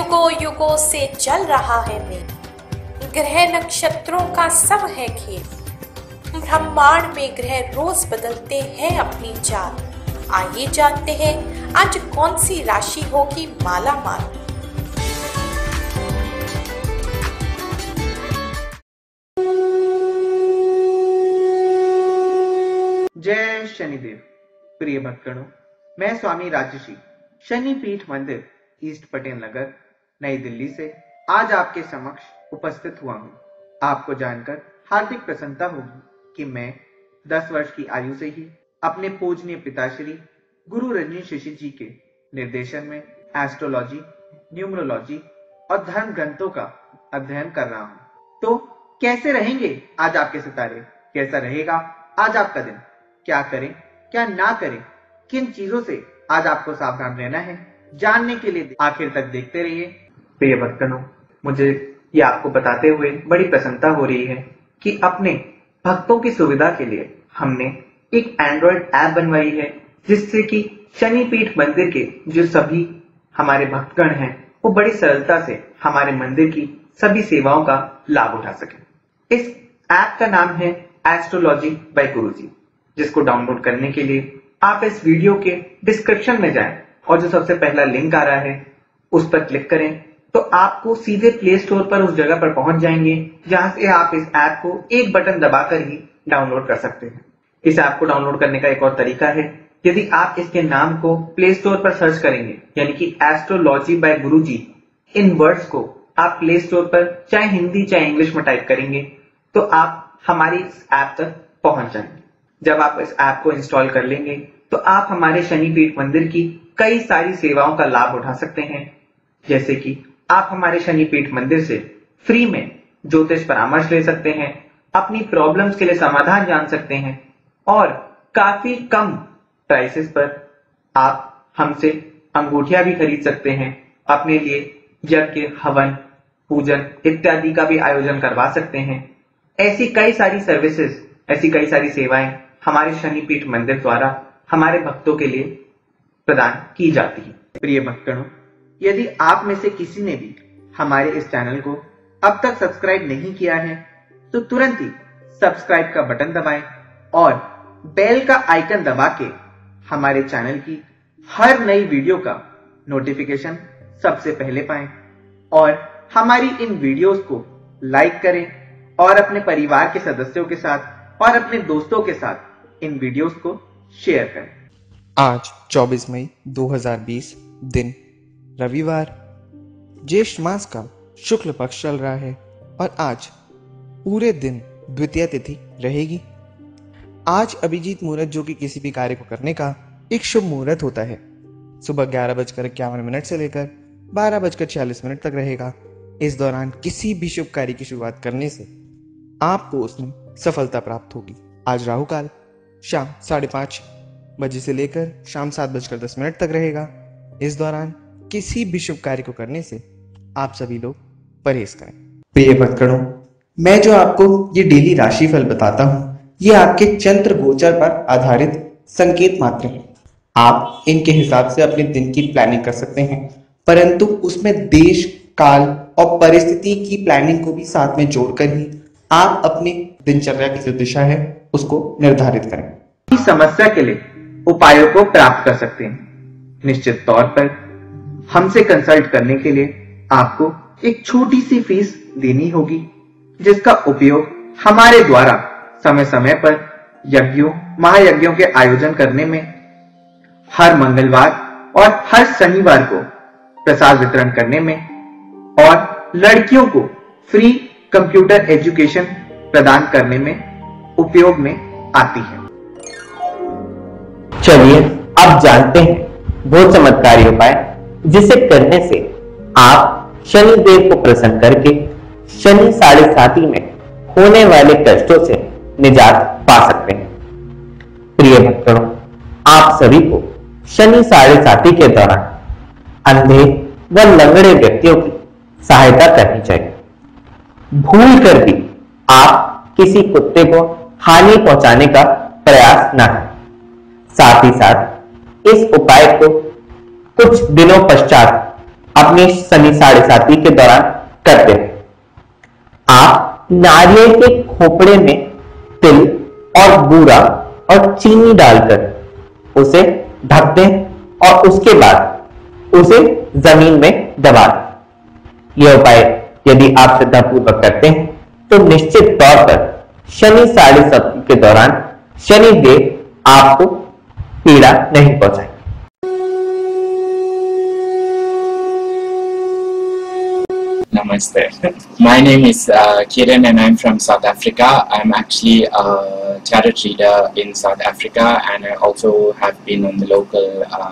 युगों युगों से चल रहा है मेल, ग्रह नक्षत्रों का सब है खेल। ब्रह्मांड में ग्रह रोज बदलते हैं अपनी चाल। आइए जानते हैं आज कौन सी राशि होगी माला माल। जय शनिदेव। प्रिय भक्तगणों, मैं स्वामी राजर्षि शनि पीठ मंदिर ईस्ट पटेल नगर नई दिल्ली से आज आपके समक्ष उपस्थित हुआ हूँ। आपको जानकर हार्दिक प्रसन्नता होगी कि मैं 10 वर्ष की आयु से ही अपने पूजनीय पिताश्री गुरु रजनीश ऋषि जी के निर्देशन में एस्ट्रोलॉजी, न्यूमरोलॉजी और धर्म ग्रंथों का अध्ययन कर रहा हूँ। तो कैसे रहेंगे आज आपके सितारे, कैसा रहेगा आज आपका दिन, क्या करें क्या ना करें, किन चीजों से आज आपको सावधान रहना है, जानने के लिए आखिर तक देखते रहिए। प्रिय भक्तों, मुझे ये आपको बताते हुए बड़ी प्रसन्नता हो रही है कि अपने भक्तों की सुविधा के लिए हमने एक एंड्रॉयड ऐप बनवाई है, जिससे कि शनि पीठ मंदिर के जो सभी हमारे भक्तगण हैं वो बड़ी सरलता से हमारे मंदिर की सभी सेवाओं का लाभ उठा सके। इस ऐप का नाम है एस्ट्रोलॉजी बाय गुरुजी, जिसको डाउनलोड करने के लिए आप इस वीडियो के डिस्क्रिप्शन में जाएं और जो सबसे पहला लिंक आ रहा है उस पर क्लिक करें तो आपको सीधे प्ले स्टोर पर उस जगह पर पहुंच जाएंगे जहां से आप इस ऐप को एक बटन दबाकर ही डाउनलोड कर सकते हैं। इस ऐप को डाउनलोड करने का एक और तरीका है, यदि आप इसके नाम को प्ले स्टोर पर सर्च करेंगे, यानी कि astrology by Guruji, in words को आप प्ले स्टोर पर चाहे हिंदी चाहे इंग्लिश में टाइप करेंगे तो आप हमारी इस ऐप तक पहुंच जाएंगे। जब आप इस ऐप को इंस्टॉल कर लेंगे तो आप हमारे शनि पीठ मंदिर की कई सारी सेवाओं का लाभ उठा सकते हैं, जैसे कि आप हमारे शनि पीठ मंदिर से फ्री में ज्योतिष परामर्श ले सकते हैं, अपनी प्रॉब्लम्स के लिए समाधान जान सकते हैं और काफी कम प्राइसेस पर आप हमसे अंगूठियां भी खरीद सकते हैं, अपने लिए यज्ञ, हवन, पूजन इत्यादि का भी आयोजन करवा सकते हैं। ऐसी कई सारी सर्विसेज, ऐसी कई सारी सेवाएं हमारे शनि पीठ मंदिर द्वारा हमारे भक्तों के लिए प्रदान की जाती है। प्रिय भक्तों, यदि आप में से किसी ने भी हमारे इस चैनल को अब तक सब्सक्राइब नहीं किया है तो तुरंत ही सब्सक्राइब का बटन दबाएं और बेल का आइकन दबा के हमारे चैनल की हर नई वीडियो का नोटिफिकेशन सबसे पहले पाएं और हमारी इन वीडियोस को लाइक करें और अपने परिवार के सदस्यों के साथ और अपने दोस्तों के साथ इन वीडियोस को शेयर करें। आज 24 मई 2020 दिन रविवार, ज्येष्ठ मास का शुक्ल पक्ष चल रहा है और आज पूरे दिन द्वितीया तिथि रहेगी। आज अभिजीत मुहूर्त, जो कि किसी भी कार्य को करने का एक शुभ मुहूर्त होता है, सुबह 11:51 से लेकर 12:46 तक रहेगा। इस दौरान किसी भी शुभ कार्य की शुरुआत करने से आपको उसमें सफलता प्राप्त होगी। आज राहु काल शाम 5:30 से लेकर शाम 7:10 तक रहेगा। इस दौरान किसी भी शुभ कार्य को करने से आप सभी लोग परहेज करें। प्रिय भक्तगणों, मैं जो आपको ये डेली राशिफल बताता हूँ, ये आपके चंद्र गोचर पर आधारित संकेत मात्र हैं। आप इनके हिसाब से अपने दिन की प्लानिंग कर सकते हैं, परंतु उसमें देश, काल और परिस्थिति की प्लानिंग को भी साथ में जोड़कर ही आप अपनी दिनचर्या की जो दिशा है उसको निर्धारित करें। इस समस्या के लिए उपायों को प्राप्त कर सकते हैं। निश्चित तौर पर हमसे कंसल्ट करने के लिए आपको एक छोटी सी फीस देनी होगी, जिसका उपयोग हमारे द्वारा समय समय पर यज्ञों, महायज्ञों के आयोजन करने में, हर मंगलवार और हर शनिवार को प्रसाद वितरण करने में और लड़कियों को फ्री कंप्यूटर एजुकेशन प्रदान करने में उपयोग में आती है। चलिए अब जानते हैं वो चमत्कारी उपाय जिसे करने से आप शनि देव को प्रसन्न करके शनि साढ़े साथी में होने वाले कष्टों से निजात पा सकते हैं। प्रिय भक्तों, आप सभी को शनि साढ़े साथी के दौरान अंधे व लंगड़े व्यक्तियों की सहायता करनी चाहिए। भूल कर भी आप किसी कुत्ते को हानि पहुंचाने का प्रयास न करें। साथ ही साथ इस उपाय को कुछ दिनों पश्चात अपनी शनि साढ़े साती के दौरान करते हैं। आप नारियल के खोपड़े में तिल और बूरा और चीनी डालकर उसे ढक दें और उसके बाद उसे जमीन में दबा दें। यह उपाय यदि आप श्रद्धापूर्वक करते हैं तो निश्चित तौर पर शनि साढ़े साती के दौरान शनि देव आपको पीड़ा नहीं पहुंचाएंगे। Namaste. My name is Kiran and I'm from South Africa. I'm actually a tarot reader in South Africa, and I also have been on the local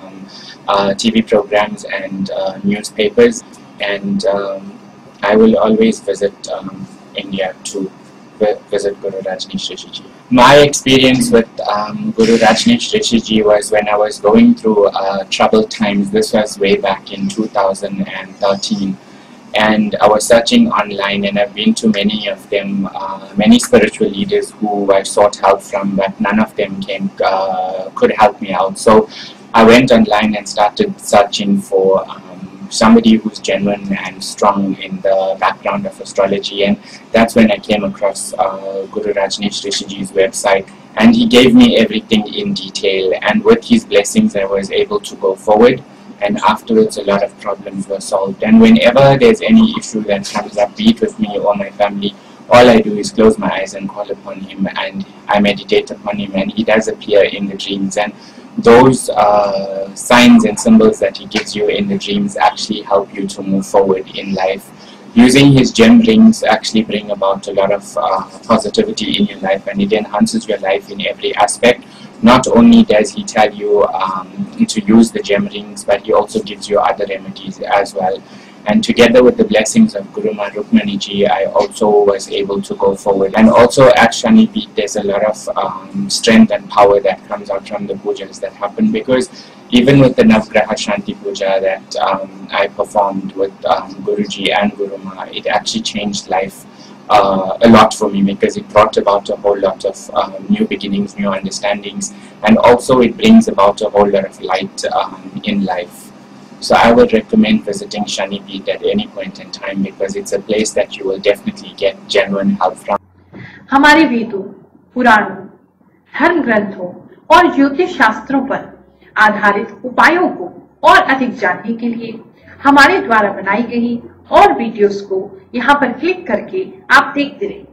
TV programs and newspapers, and I will always visit India to visit Guru Rajneesh Rishi Ji. My experience with Guru Rajneesh Rishi Ji was when I was going through troubled times. This was way back in 2013. And I was searching online, and I've been to many of them, many spiritual leaders who I sought help from, but none of them could help me out. So I went online and started searching for somebody who's genuine and strong in the background of astrology, and that's when I came across Guru Rajneesh Rishi Ji's website, and he gave me everything in detail, and with his blessings I was able to go forward. And afterwards a lot of problems were solved. And whenever there's any issue that comes up, be it with me or my family, all I do is close my eyes and call upon him, and I meditate upon him, and he does appear in the dreams. And those signs and symbols that he gives you in the dreams actually help you to move forward in life. Using his gem rings actually bring about a lot of positivity in your life, and it enhances your life in every aspect. Not only does he tell you to use the gem rings, but he also gives you other remedies as well. And together with the blessings of Guru Ma Rukmani Ji, I also was able to go forward. And also at Shani Peeth, there's a lot of strength and power that comes out from the pujas that happen, because even with the Navgraha Shanti Puja that I performed with Guruji and Guru Ma, it actually changed life a lot for me, because it brought about a whole lot of new beginnings, new understandings, and also it brings about a whole lot of light in life. So I would recommend visiting Shani Peeth at any point in time, because it's a place that you will definitely get genuine help from. हमारे वेदों, पुराणों, धर्म ग्रंथों और ज्योतिष शास्त्रों पर आधारित उपायों को और अधिक जानने के लिए हमारे द्वारा बनाई गई और वीडियोस को यहाँ पर क्लिक करके आप देखते रहें।